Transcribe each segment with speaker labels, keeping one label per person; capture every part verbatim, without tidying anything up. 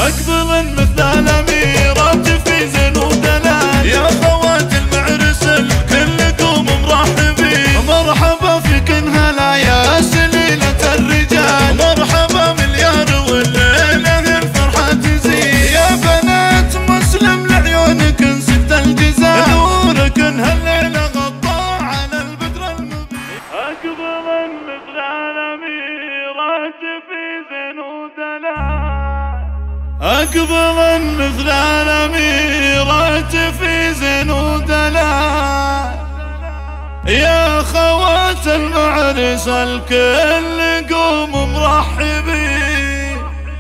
Speaker 1: أقبل مثل الأميرات في زين ودلال، يا خوات المعرس الكل قوم مرحبين. مرحبا فيكن هلا يا سليلة الرجال، مرحبا مليار والليلة الفرحة تزيد. يا بنات مسلم لعيونكن ست الجزال، نوركن هالليلة غطى على البدر المبين. أقبل مثل الأميرات في زين ودلال، أقبل مثل الأميرات في زين ودلال، يا خوات المعرس الكل قوم مرحبين.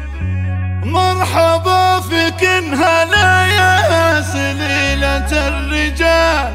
Speaker 1: مرحبا فيكن هلا يا سليلة الرجال،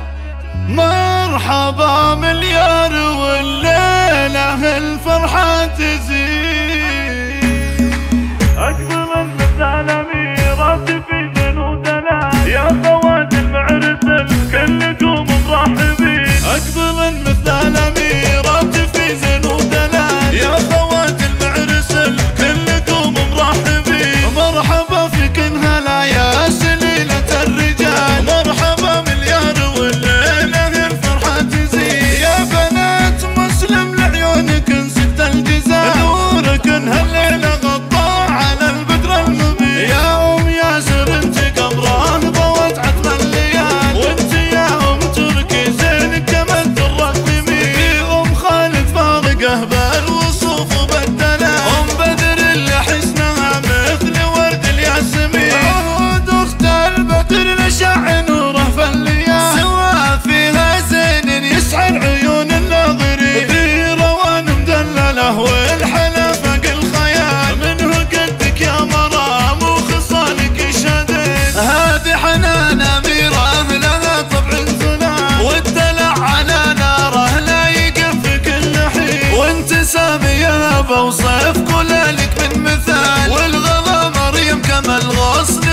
Speaker 1: مرحبا مليار والليلة الفرحة تزيد. أقبل مثل الأميرات في زين ودلال، يا خوات المعرس الكل قوم مرحبين. أقبل مثل الأميرات في زين ودلال، يا خوات المعرس الكل قوم مرحبين. مرحبا فيكن هلا يا سليلة الرجال، مرحبا مليار والليلة الفرحة تزيد. يا بنات مسلم لعيونكن ست الجزال، نوركن هالليلة غطى على البدر المبين. يا أم ياسر انت قبره ضوت عتم الليال، وانت يا أم تركي زين كملت الرقمين. في أم خالد فارقه بالوصوف وبالدلال، أم بدر اللي حسنها مثل ورد الياسمين. عهود أخت البدر لشع نوره في الليال، سوا فيها زين يسعر عيون الناظرين. في روان مدلله والحلا فوق الخيال، منه قدك يا مرام وخصالك يشهدين. هذه حنان أميرة لها طبع زلال، والدلع على ناره لا يقف في كل حين. وانت سامية بوصف كل لك من مثال، والغلا مريم كما الغصن